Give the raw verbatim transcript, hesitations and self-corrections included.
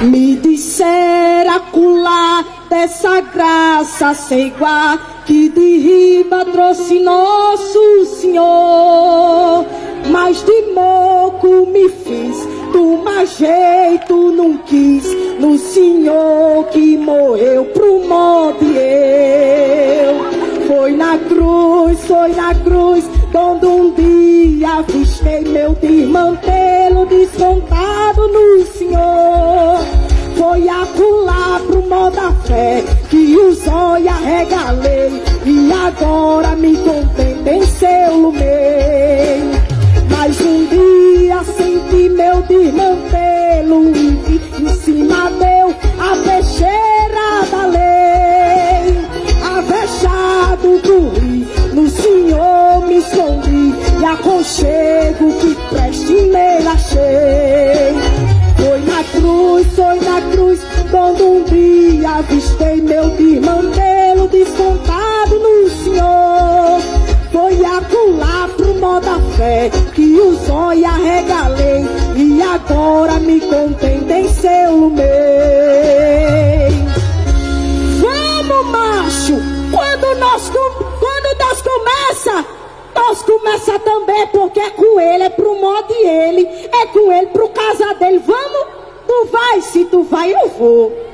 Me dissera acolá dessa graça sem igual, que de riba trouxe nosso Senhor. Mas de moco me fiz, do mais jeito não quis, no Senhor que morreu pro modo eu. Foi na cruz, foi na cruz, quando um dia avistei meu desmantelo descontado no Senhor. Foi acolá pro mó da fé, que os olhos arregalei, e agora me contento em seu lume. Mas um dia senti meu desmantelo, e vi em cima deu a peixeira da lei. Avexado corri, no Senhor me escondi, e aconchego que preste nele achei. Foi na cruz, foi na cruz, quando um dia avistei meu desmantelo descontado no Senhor. Foi acolá pro mó da fé, que os olhos arregalei, e agora me contento em seu lume. Vamos, macho! Quando nós, quando nós começa, nós começa também, porque é com ele, é pro modo de ele, é com ele, pro casa dele. Vamos? Tu vai, se tu vai, eu vou.